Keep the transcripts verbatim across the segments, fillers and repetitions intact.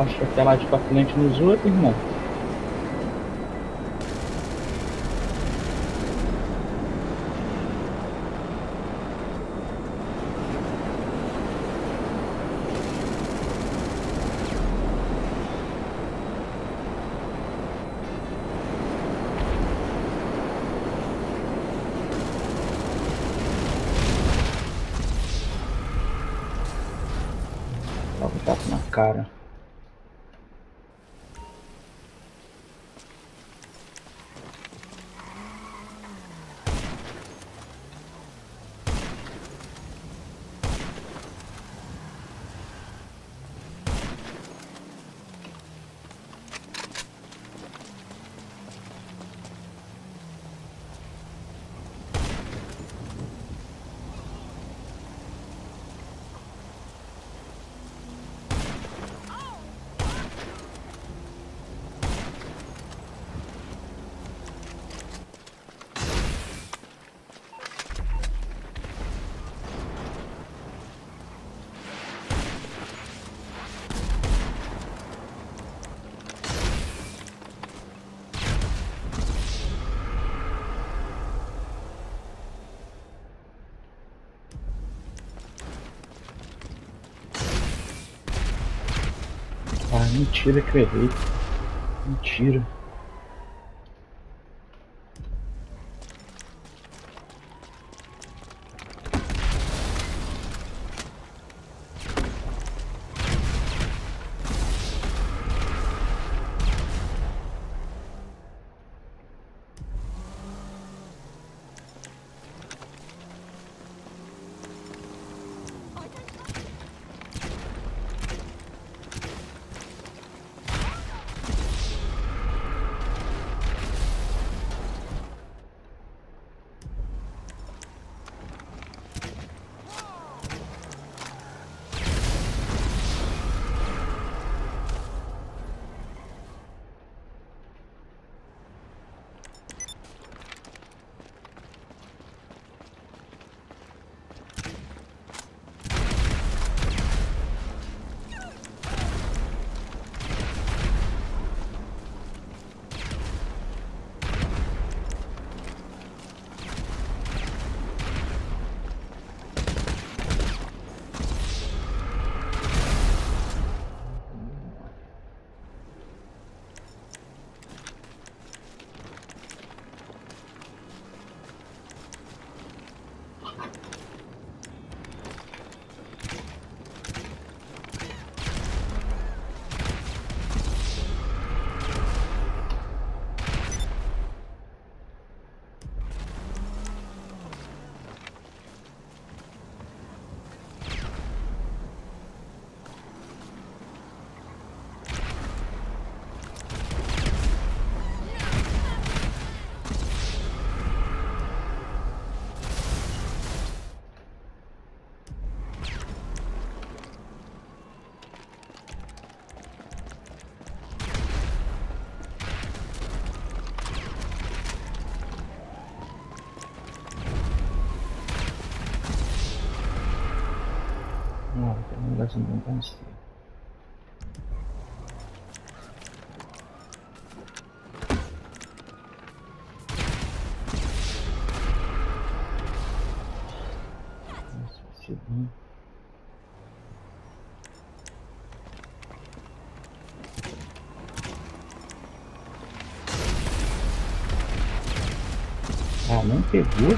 Posso apelar de papilante nos outros, irmão? Logo um tapa na cara. Ah, mentira que eu errei. Mentira. Não, tem um negócio não consigo. Nossa, vai ser bom. Ah, não pegou?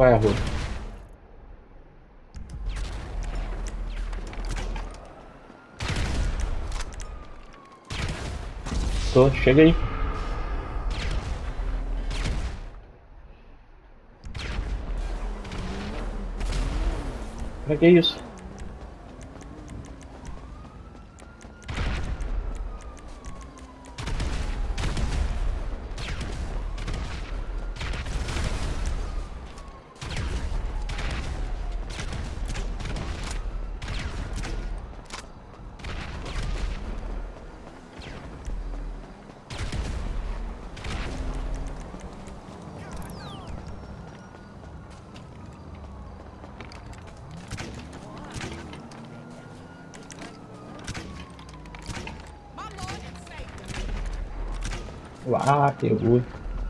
Qual é a rua? Tô, chega aí. Pra que isso? Ah, pegou.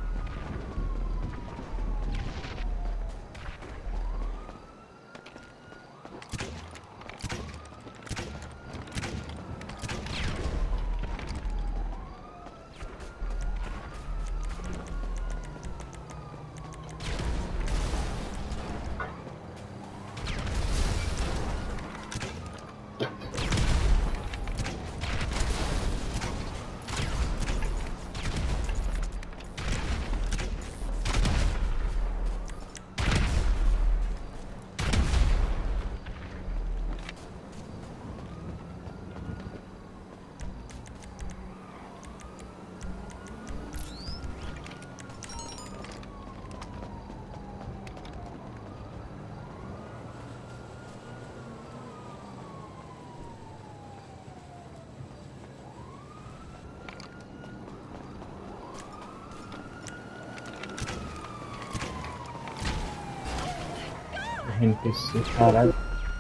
N P C, caralho.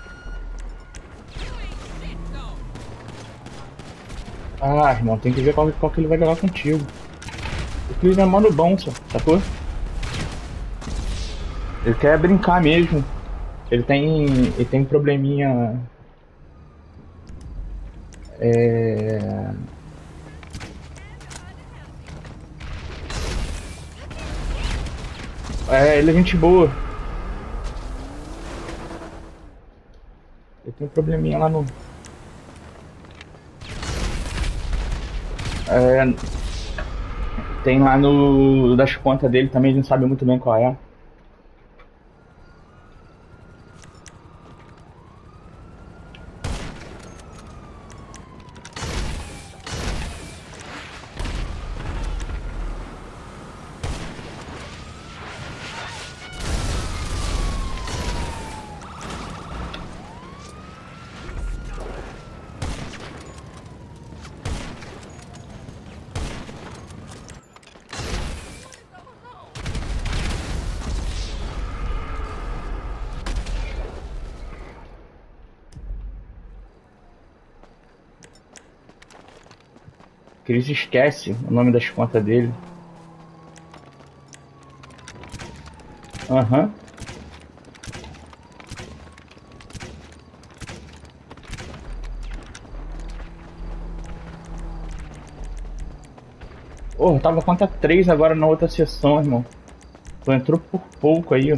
Ah, irmão, tem que ver qual, qual que ele vai jogar contigo. O Clean é mano bom, só, sacou? Ele quer brincar mesmo. Ele tem. Ele tem um probleminha. É. É, ele é gente boa. Ele tem um probleminha lá no. É, tem lá no. Das contas dele também, a gente não sabe muito bem qual é. Chris esquece o nome das contas dele. Aham. Uhum. Porra, tava conta três agora na outra sessão, irmão. Tu entrou por pouco aí, ó.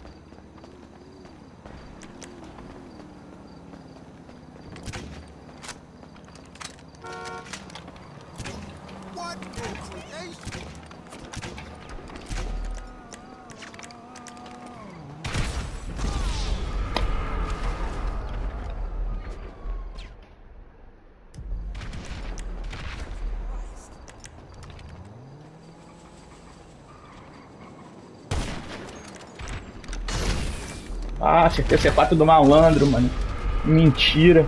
Ah, acertei o C quatro do malandro, mano. Mentira.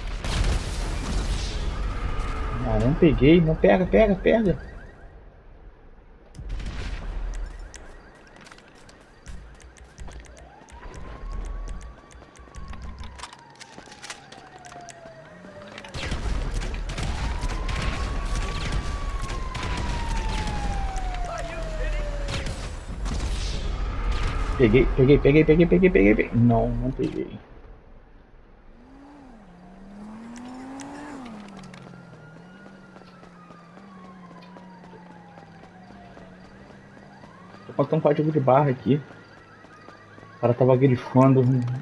Ah, não peguei, não pega, pega, pega. peguei, peguei, peguei, peguei, peguei, peguei, peguei. Não, não peguei. Tô faltando um código de barra aqui. O cara tava grifando.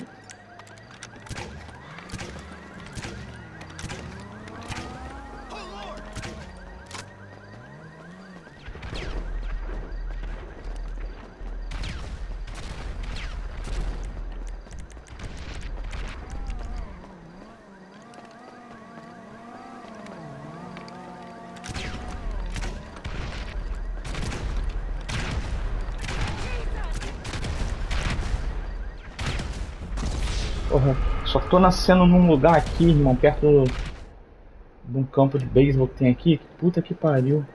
Porra, só tô nascendo num lugar aqui, irmão, perto de um campo de beisebol que tem aqui. Puta que pariu.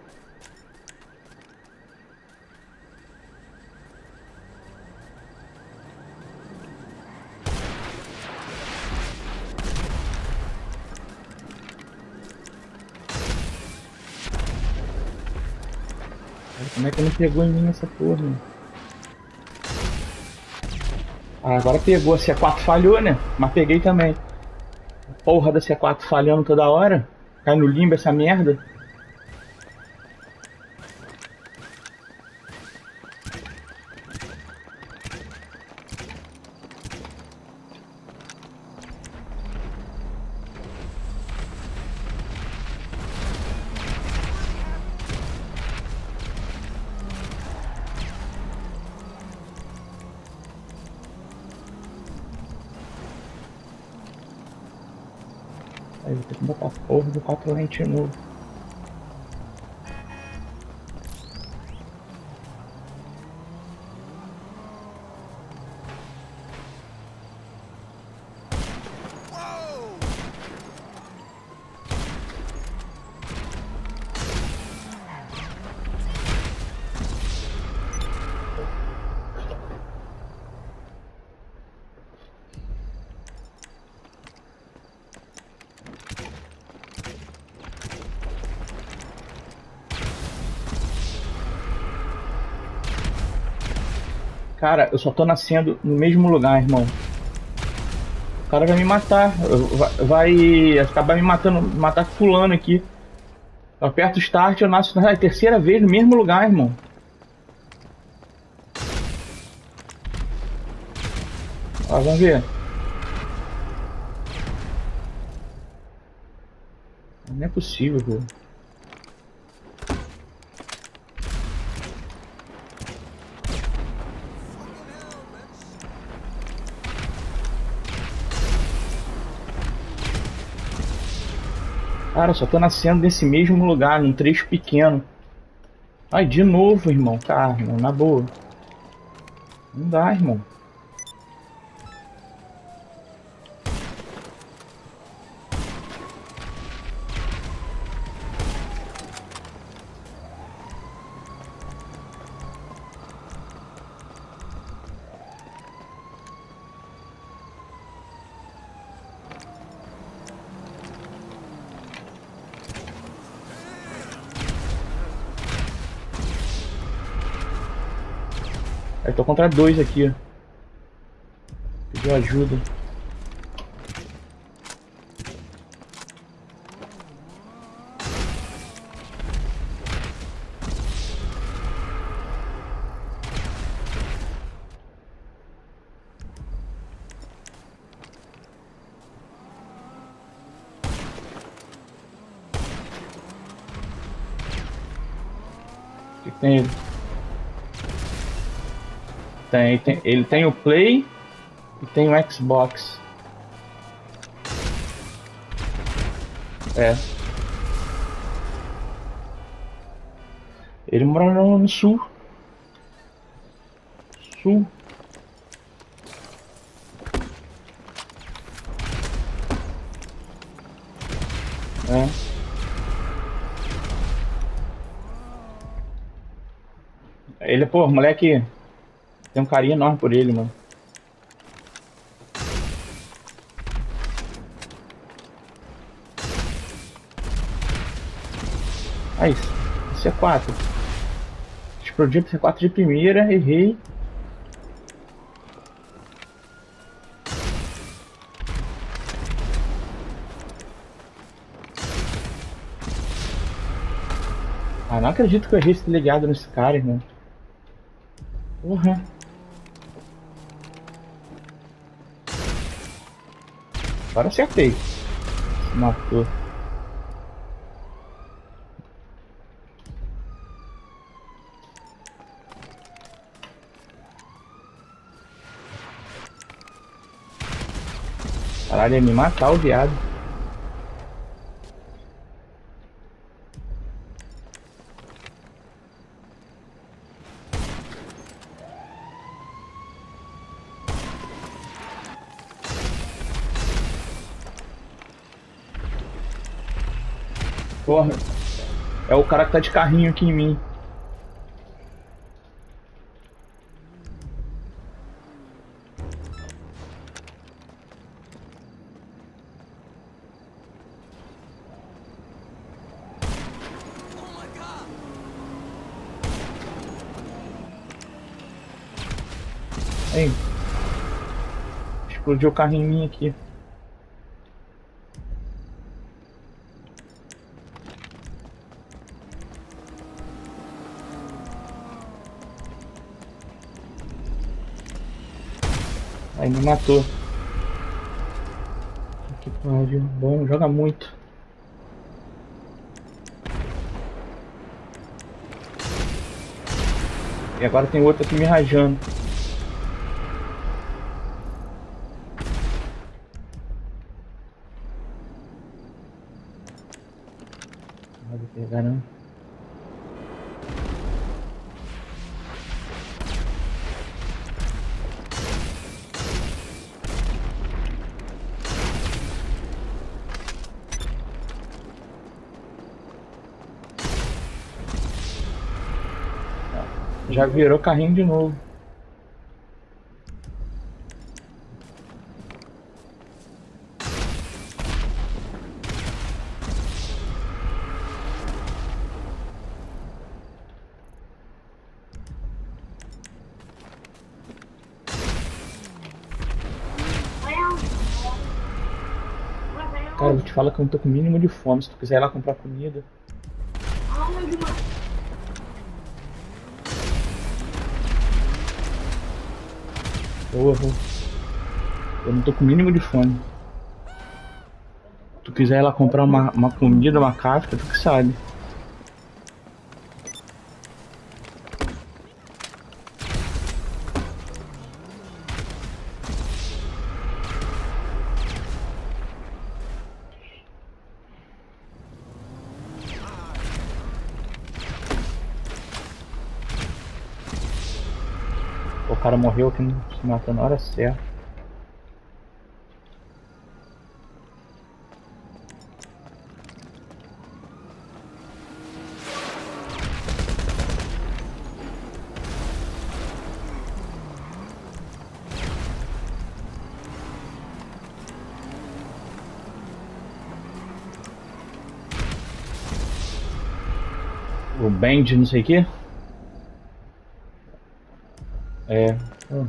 Como é que não pegou em mim essa porra, mano? Ah, agora pegou. A C quatro falhou, né? Mas peguei também. Porra da C quatro falhando toda hora. Cai no limbo essa merda. Aí vou ter que botar a porra do quatro lente novo. Cara, eu só tô nascendo no mesmo lugar, irmão. O cara vai me matar. Vai, vai acabar me matando, matar fulano aqui. Eu aperto o start e eu nasço na terceira vez no mesmo lugar, irmão. Ó, vamos ver. Não é possível, pô. Cara, eu só tô nascendo nesse mesmo lugar, num trecho pequeno. Ai, de novo, irmão. Cara, na boa. Não dá, irmão. Eu tô contra dois aqui, ó. Pediu ajuda. O que tem ele? Tem, tem, ele tem o Play e tem o Xbox. É. Ele mora no, no sul. Sul. É. Ele, pô, moleque. Tem um carinho enorme por ele, mano. Aí, C quatro. Explodiu pro C quatro de primeira, errei. Ah, não acredito que eu errei esse ligado nesse cara, irmão. Porra. Agora acertei. Matou. Caralho, ia me matar o viado. Porra. É o cara que tá de carrinho aqui em mim. Ei. Explodiu o carrinho em mim aqui. Aí me matou. Que pariu. Bom, joga muito. E agora tem outro aqui me rajando. Não vai pegar não. Já virou carrinho de novo. Cara, eu vou te falar que eu não tô com o mínimo de fome. Se tu quiser ir lá comprar comida. Eu vou. Eu não tô com o mínimo de fome. Se tu quiser ir lá comprar uma, uma comida, uma casca, tu que sabe. O cara morreu aqui, se matou na hora certa. O Band, não sei o que. É. Uhum.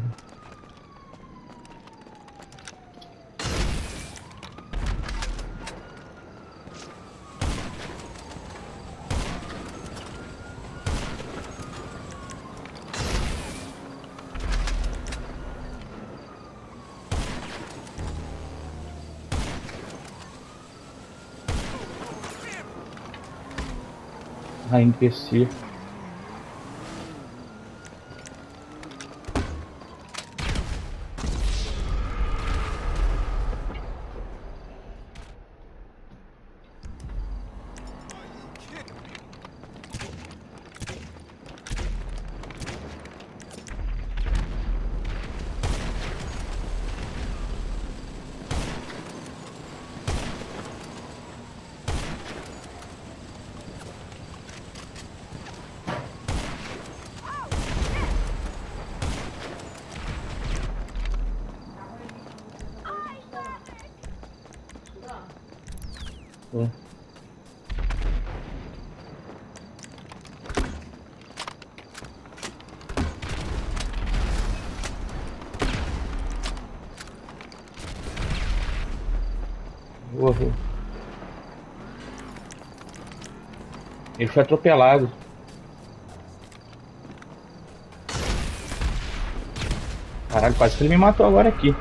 A N P C. Pô. Uhum. Ele foi atropelado. Caralho, quase que ele me matou agora aqui.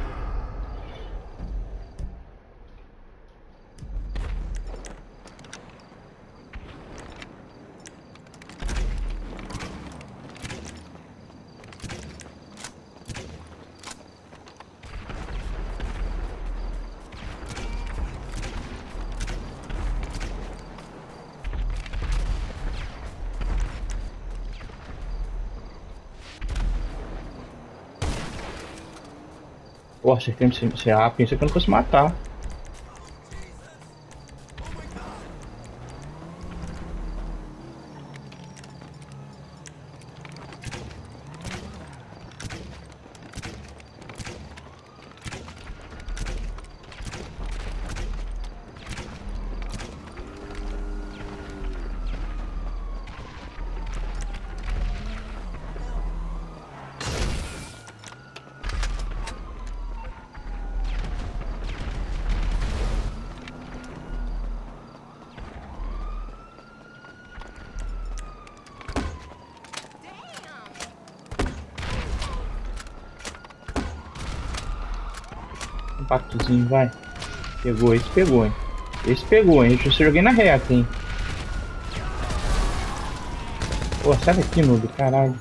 Pô, acertei no C A, pensei que eu não fosse matar. Impactozinho, vai. Pegou, esse pegou, hein. Esse pegou, hein. Eu joguei na reta, hein. Pô, sai daqui, noob, caralho.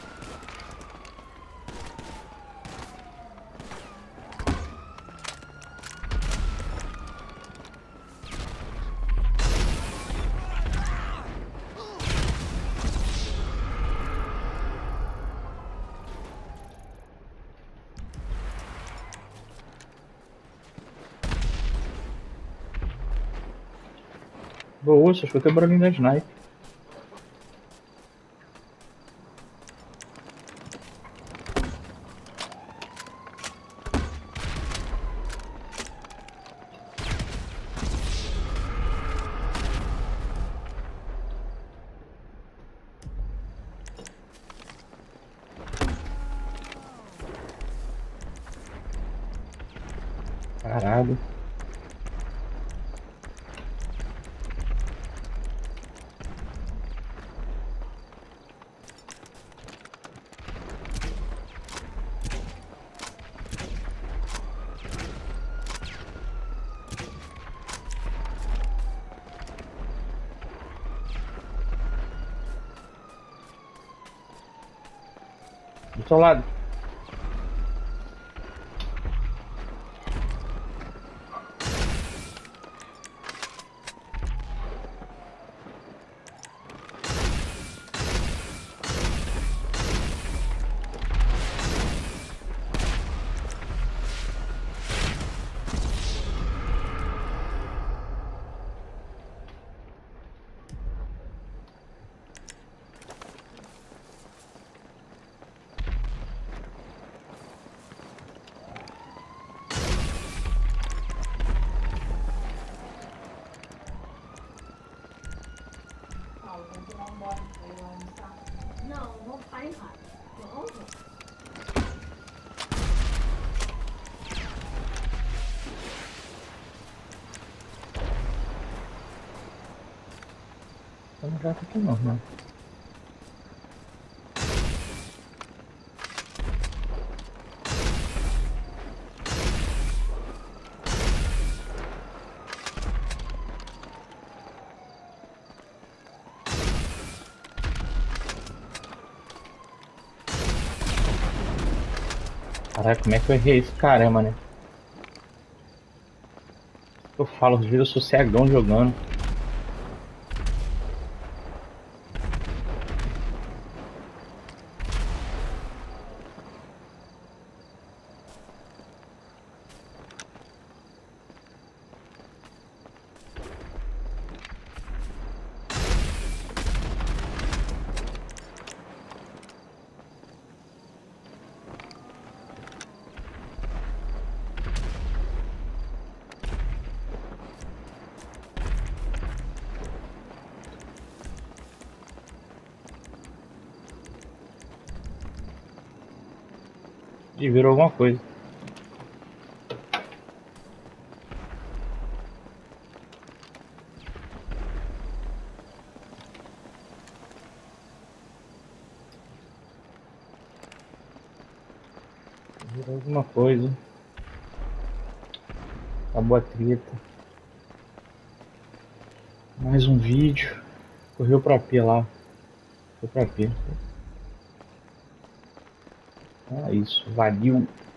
Boa, só escutei o barulhinho da sniper. Caralho. Do seu lado. Não, vou ficar em casa. Vamos. Eu não gato aqui não, né? Caralho, como é que eu errei esse caramba, né? Eu falo, às vezes eu sou cegão jogando. E virou alguma coisa. Virou alguma coisa. Acabou a treta. Mais um vídeo. Correu pra P lá. Foi pra P. Ah, isso. Valeu.